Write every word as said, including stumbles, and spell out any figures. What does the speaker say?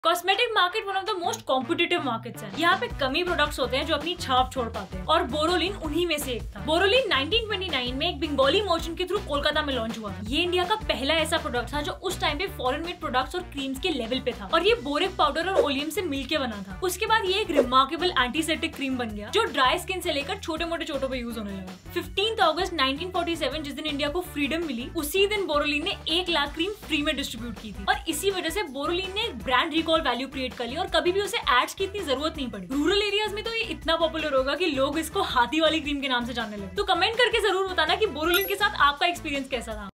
Cosmetic market one of the most competitive markets है। यहाँ पे कमी प्रोडक्ट्स होते हैं जो अपनी छाप छोड़ पाते हैं और बोरोलिन उन्हीं में से एक था। बोरोलिन नाइनटीन ट्वेंटी नाइन में एक बंगाली मर्चेंट के थ्रू कोलकाता में लॉन्च हुआ था। ये इंडिया का पहला ऐसा प्रोडक्ट था जो उस टाइम पे फॉरेन मेड प्रोडक्ट्स और क्रीम्स के लेवल पे था और ये बोरिक पाउडर और ओलियम से मिलके बना था। उसके बाद ये एक रिमार्केबल एंटीसेप्टिक क्रीम बन गया जो ड्राई स्किन से लेकर छोटे मोटे चोटों पे यूज होने लगा। Fifteenth August nineteen forty seven जिस दिन इंडिया को फ्रीडम मिली, उसी दिन बोरोलिन ने एक लाख क्रीम फ्री में डिस्ट्रीब्यूट की थी और इसी वजह से बोरोलिन ने एक ब्रांड रिकॉल वैल्यू क्रिएट कर और कभी भी उसे एड्स की इतनी जरूरत नहीं पड़ी। रूरल एरियाज में तो ये इतना पॉपुलर होगा कि लोग इसको हाथी वाली क्रीम के नाम से जानने लगे। तो कमेंट करके जरूर बताना कि बोरोलिन के साथ आपका एक्सपीरियंस कैसा था।